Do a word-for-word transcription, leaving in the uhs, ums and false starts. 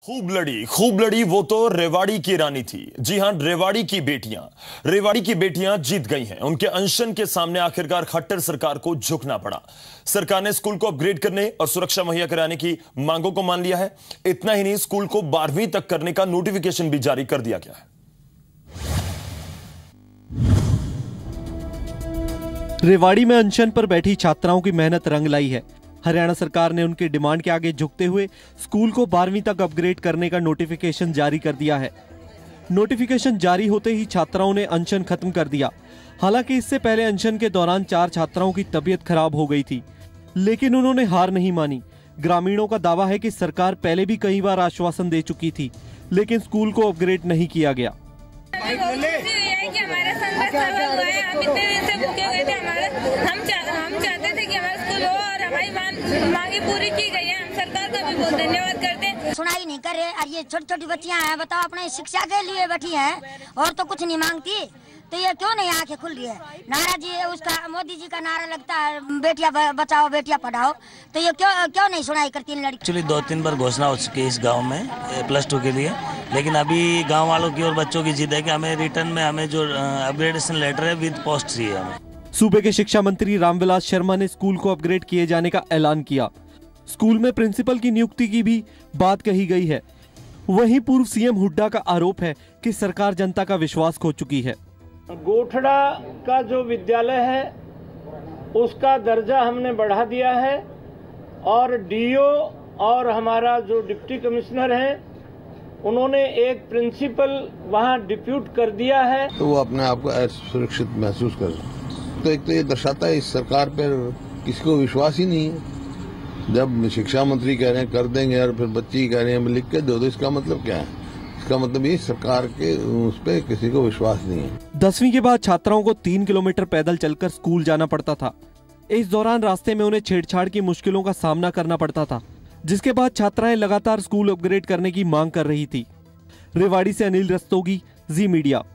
खूब लड़ी खूब लड़ी वो तो रेवाड़ी की रानी थी। जी हां, रेवाड़ी की बेटियां रेवाड़ी की बेटियां जीत गई हैं। उनके अनशन के सामने आखिरकार खट्टर सरकार को झुकना पड़ा। सरकार ने स्कूल को अपग्रेड करने और सुरक्षा मुहैया कराने की मांगों को मान लिया है। इतना ही नहीं, स्कूल को बारहवीं तक करने का नोटिफिकेशन भी जारी कर दिया गया है। रेवाड़ी में अनशन पर बैठी छात्राओं की मेहनत रंग लाई है। हरियाणा सरकार ने उनकी डिमांड के आगे झुकते हुए स्कूल को बारहवीं तक अपग्रेड करने का नोटिफिकेशन जारी कर दिया है। नोटिफिकेशन जारी होते ही छात्राओं ने अनशन खत्म कर दिया। हालांकि इससे पहले अनशन के दौरान चार छात्राओं की तबीयत खराब हो गई थी, लेकिन उन्होंने हार नहीं मानी। ग्रामीणों का दावा है कि सरकार पहले भी कई बार आश्वासन दे चुकी थी, लेकिन स्कूल को अपग्रेड नहीं किया गया। मांगे पूरी की गई है। हम सरकार का भी बहुत धन्यवाद करते हैं। सुनाई नहीं कर रहे और ये छोटी छोटी बच्चियां हैं, बताओ, अपने शिक्षा के लिए बैठी हैं और तो कुछ नहीं मांगती, तो ये क्यों नहीं आंखें खुल रही है? नारा जी उसका, मोदी जी का नारा लगता है, बेटियां बचाओ बेटियां पढ़ाओ, तो ये क्यों क्यों नहीं सुनाई करती लड़की? एक्चुअली दो तीन बार घोषणा हो चुकी है इस गाँव में प्लस टू के लिए, लेकिन अभी गाँव वालों की और बच्चों की जिद है कि हमें रिटर्न में हमें जो अपग्रेडेशन लेटर है विद पोस्ट चाहिए हमें। सूबे के शिक्षा मंत्री रामविलास शर्मा ने स्कूल को अपग्रेड किए जाने का ऐलान किया। स्कूल में प्रिंसिपल की नियुक्ति की भी बात कही गई है। वहीं पूर्व सीएम हुड्डा का आरोप है कि सरकार जनता का विश्वास खो चुकी है। गोठड़ा का जो विद्यालय है उसका दर्जा हमने बढ़ा दिया है और डीओ और हमारा जो डिप्टी कमिश्नर है उन्होंने एक प्रिंसिपल वहां डिप्यूट कर दिया है, तो वो अपने आप को सुरक्षित महसूस कर। तो एक तो ये दर्शाता है इस सरकार पर किसी को विश्वास ही नहीं है। जब शिक्षा मंत्री कह रहे हैं कर देंगे और फिर बच्ची कह रहे हैं लिख के दो, तो इसका मतलब क्या है? इसका मतलब ये सरकार के उस पर किसी को विश्वास नहीं है। दसवीं के बाद छात्राओं को तीन किलोमीटर पैदल चलकर स्कूल जाना पड़ता था। इस दौरान रास्ते में उन्हें छेड़छाड़ की मुश्किलों का सामना करना पड़ता था, जिसके बाद छात्राएं लगातार स्कूल अपग्रेड करने की मांग कर रही थी। रेवाड़ी से अनिल रस्तोगी, जी मीडिया।